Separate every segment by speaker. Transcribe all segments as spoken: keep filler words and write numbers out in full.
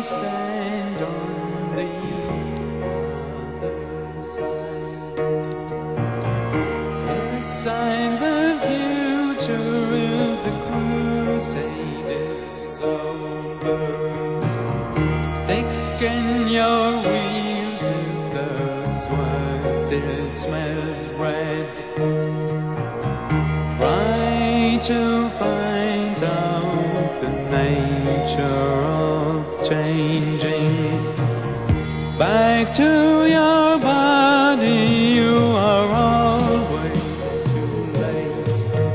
Speaker 1: stand on the other side. Yes, I'm the future if the crusade is over. Stick in your wheel till the swine still smells red. Try to find out the nature of changings. Back to your body, you are always too late.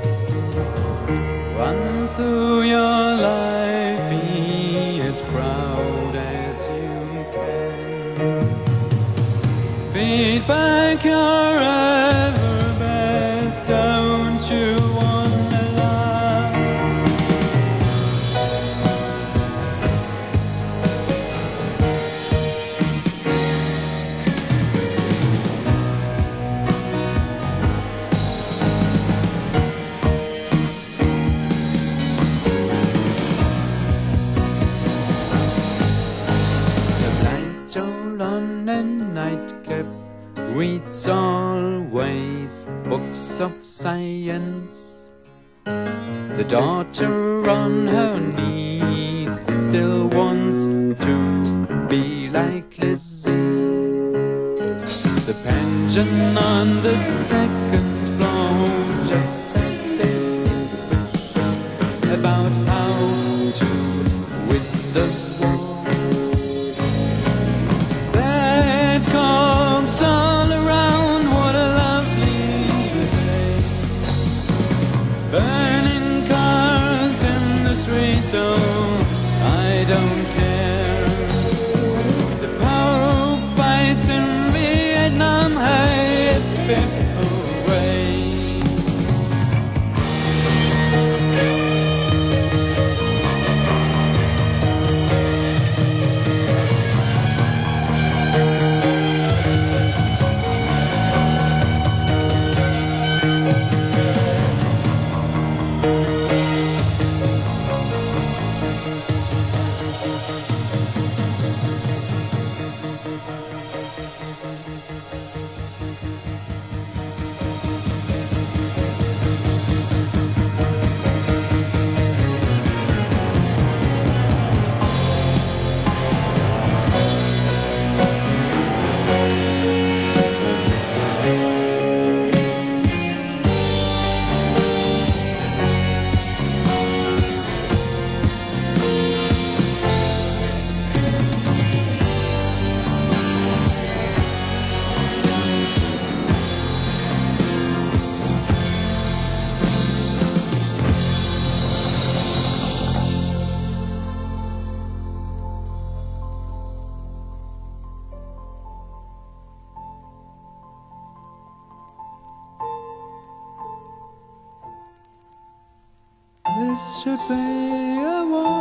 Speaker 1: Run through your life, be as proud as you can. Feed back your ever best, don't you wanna laugh? The light on a nightcap reads always books of science. The daughter on her knees still wants to be like Lizzie. The pension on the second floor just has its suspicion about how to win the war. That comes all around, what a lovely day. Burning cars in the streets, oh, I don't care. The Pope fights in Vietnam, hey, hip, hooray. This should be a war.